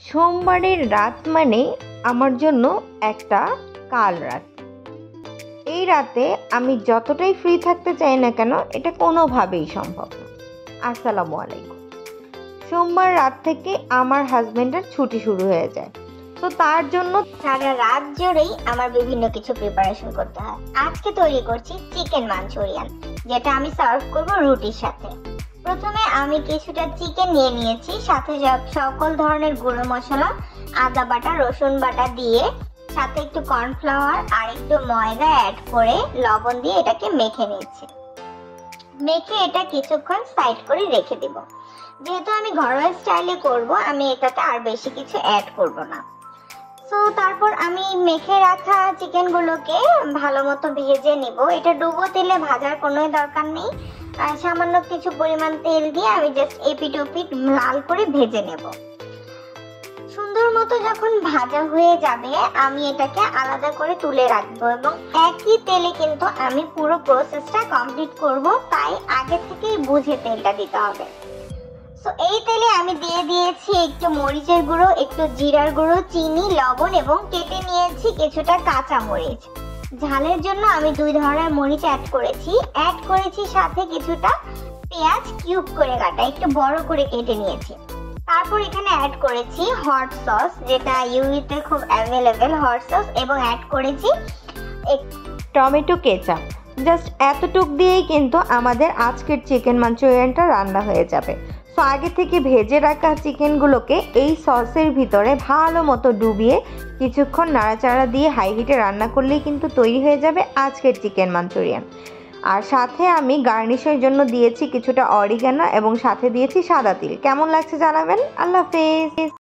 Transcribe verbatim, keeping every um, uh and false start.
সোমবারের রাত মানে আমার জন্য একটা কাল রাত। এই রাতে আমি যতটাই ফ্রি থাকতে চাই না কেন এটা কোনোভাবেই সম্ভব না। আসসালামু আলাইকুম। সোমবার রাত থেকে আমার হাজবেন্ডের ছুটি শুরু হয়ে যায়, তো তার জন্য সারা রাত জুড়েই আমার বিভিন্ন কিছু প্রিপারেশন করতে হয়। আজকে তৈরি করছি চিকেন মাঞ্চুরিয়ান, যেটা আমি সার্ভ করব রুটির সাথে। প্রথমে আমি কিছুটা চিকেন নিয়ে নিয়েছি, সাথে সকল ধরনের গুঁড়ো মশলা, আদা বাটা, রসুন বাটা দিয়ে সাথে একটু কর্নফ্লাওয়ার আর একটু ময়দা অ্যাড করে লবণ দিয়ে এটাকে মেখে নিচ্ছি। মেখে এটা কিছুক্ষণ সাইড করে রেখে দিব। যেহেতু আমি ঘরোয়া স্টাইলে করব, আমি এটাতে আর বেশি কিছু অ্যাড করব না। সো তারপর আমি মেখে রাখা চিকেনগুলোকে ভালো মতো ভেজে নিব। এটা ডুবো তেলে ভাজার কোনো দরকার নেই, আর সামান্য কিছু পরিমাণ তেল দিয়ে আমি জাস্ট এপিট ওপিট লাল করে ভেজে নেব। সুন্দর মতো যখন ভাজা হয়ে যাবে আমি এটাকে আলাদা করে তুলে রাখবো, এবং একই তেলে কিন্তু আমি পুরো প্রসেসটা কমপ্লিট করব, তাই আগে থেকেই বুঝে তেলটা দিতে হবে। তো এই তেলে আমি দিয়ে দিয়েছি একটু মরিচের গুঁড়ো, একটু জিরার গুঁড়ো, চিনি, লবণ এবং কেটে নিয়েছি কিছুটা কাঁচা মরিচ। ঝালের জন্য আমি দুই ধরনের মরিচ অ্যাড করেছি অ্যাড করেছি সাথে কিছুটা পেঁয়াজ কিউব করে কাটা, একটু বড় করে কেটে নিয়েছি। তারপর এখানে অ্যাড করেছি হট সস, যেটা ইউইতে খুব অ্যাভেলেবেল হট সস, এবং অ্যাড করেছি টমেটো কেচাপ। জাস্ট এতটুক দিয়েই কিন্তু আমাদের আজকের চিকেন মাঞ্চুরিয়ানটা রান্না হয়ে যাবে। সো আগে থেকে ভেজে রাখা চিকেনগুলোকে এই সসের ভিতরে ভালো মতো ডুবিয়ে কিছুক্ষণ নাড়াচাড়া দিয়ে হাই হিটে রান্না করলেই কিন্তু তৈরি হয়ে যাবে আজকের চিকেন মাঞ্চুরিয়ান। আর সাথে আমি গার্নিশের জন্য দিয়েছি কিছুটা অরিগানো এবং সাথে দিয়েছি সাদা তিল। কেমন লাগছে জানাবেন। আল্লাহ হাফেজ।